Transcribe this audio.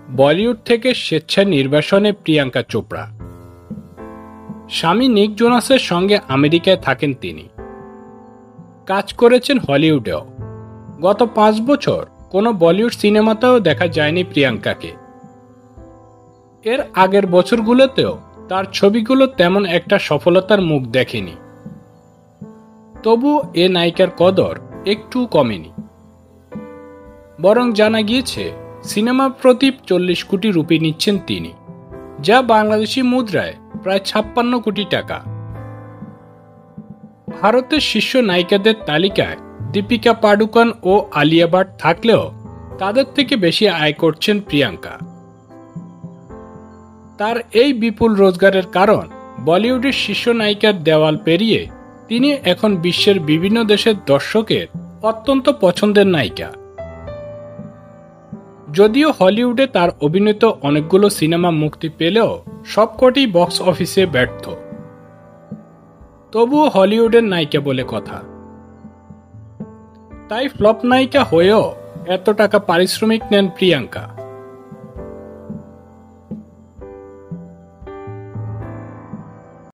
বলিউড থেকে স্বেচ্ছায় নির্বাসনে প্রিয়াঙ্কা চোপড়া। স্বামী নিক জোনাসের সঙ্গে আমেরিকায় থাকেন তিনি। কাজ করেছেন হলিউডেও। গত 5 বছর কোনো বলিউড সিনেমাতেও দেখা যায়নি প্রিয়াঙ্কাকে। এর আগের বছরগুলোতেও তার ছবিগুলো তেমন একটা সফলতার মুখ দেখেনি। তবু এ নায়িকার কদর একটু কমেনি। বরং জানা গিয়েছে সিনেমা প্রতি 40 কোটি রুপি নিচ্ছেন তিনি, যা বাংলাদেশি মুদ্রায় প্রায় 56 কোটি টাকা। ভারতের শীর্ষ নায়িকাদের তালিকায় দীপিকা পাডুকোন ও আলিয়া ভাট থাকলেও তাদের থেকে বেশি আয় করছেন প্রিয়াঙ্কা। তার এই বিপুল রোজগারের কারণ বলিউডের শীর্ষ নায়িকার দেওয়াল পেরিয়ে তিনি এখন বিশ্বের বিভিন্ন দেশের দর্শকের অত্যন্ত পছন্দের নায়িকা। যদিও হলিউডে তার অভিনীত অনেকগুলো সিনেমা মুক্তি পেলেও সবকটি বক্স অফিসে ব্যর্থ। তবুও হলিউডের নায়িকা বলে কথা। তাই ফ্লপ নায়িকা হয়েও এত টাকা পারিশ্রমিক নেন প্রিয়াঙ্কা।